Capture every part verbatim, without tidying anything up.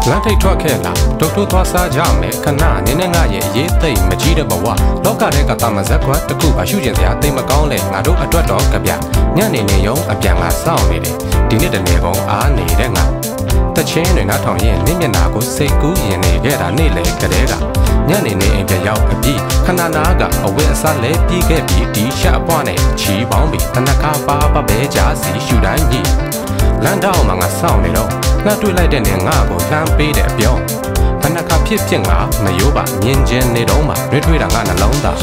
လမ်းထိပ်ထွက်ခဲ့လားဒေါက်တာသွားစားကြမယ်ခဏနင်းနဲ့ငါရဲ့ရေးသိမ့်မကြီးတဲ့ဘဝလောကထဲကတာမဇက်ကွက်တခုအရှုကျင်စရာတိတ်မကောင်းလဲငါတို့အတွက်တော့ကြပြညနေနေရုံအပြန်လာစောင့်နေတယ်ဒီနေ့တနေ့ကုန်အားနေတဲ့ငါတချင်းတွေနားထောင်ရင်နင့်မျက်နှာကိုစိတ်ကူးရင်နေခဲ့တာနေ့လေကလေးကညနေနေအိမ်ပြန်ရောက်အပြီးခဏနာကအဝတ်အစားလဲပြီးခဲ့ပြီးဒီရှက်အပွားနဲ့ချီပေါင်းပြီးတနခါပါပပဲကြားစီရှူတိုင်းကြီးလမ်းတော့မှငါစောင့်နေတော့နှာတွေ့လိုက်တဲ့နေငါကိုလှမ်းပေးတဲ့အပြောတနခါဖြစ်ဖြစ်ငါမယိုးပါမြင်ချင်းနေတော့မှတွေးထွေးတာငါနှလုံးသား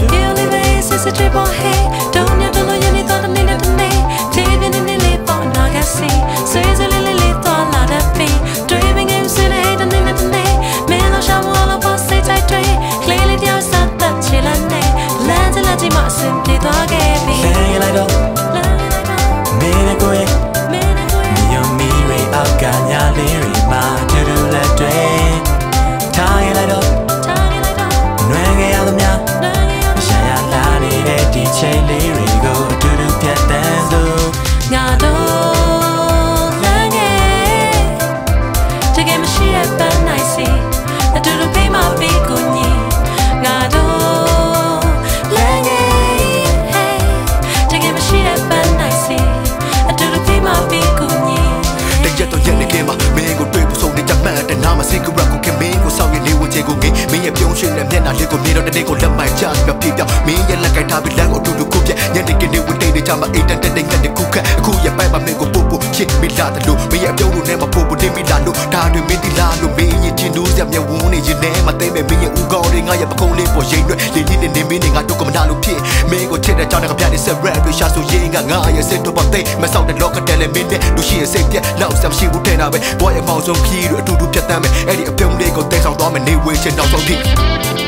မင်းရဲ့ပြုံးရွှင်တဲ့မျက်နှာလေးကိုမြင်တော့တနေ့ကိုလက်မိုက်ချပြီးပြပြောင်းမင်းရဲ့လက်ကင်ထားပြီးလမ်းကိုအတူတူခုပြညနေကနေဝတိတ်တွေချမှာအိတ်တက်တဲ့ငတ်တဲ့ခုခက်အခုရပိုက်မှာမင်းကိုပို့ပို့ချစ်မိလာတယ်လို့မင်းရဲ့အပြုံးလို့နဲ့မပို့ပို့တင်မိလာလို့ဒါတွေမင်းဒီလာလို့မင်းရဲ့ချင်တူးစရာမျက်ဝန်းနေရင်နဲ့မသိမဲ့မင်းရဲ့ဦးကောင်းတွေငါရဲ့ပကုံးလေးပေါ်ရိတ်ရွက်လေးလေးနဲ့နေမင်းနဲ့ငါတို့ကမနာလို့ဖြစ်မင်းကိုချစ်တဲ့ကြောင့်လည်းပြတဲ့ဆက်ရက်တွေရှာဆိုရင်ငါငါရဲ့စစ်တော့ပတ်သိမဆောက်တဲ့လောကတဲ့လည်းမင်းနဲ့လူရှိရဲ့စိတ်ပြက်လောက်စမ်းရှိဘူးတဲ့နာပဲဘောရဲ့အမောင်ဆုံးခီးတို့အတူတူဖြတ်တမ်းမယ်အဲ့ဒီအပြုံးလေးကိုတဲဆောင်သွားမယ်နေဝေးချင်တော့ဆုံးထိ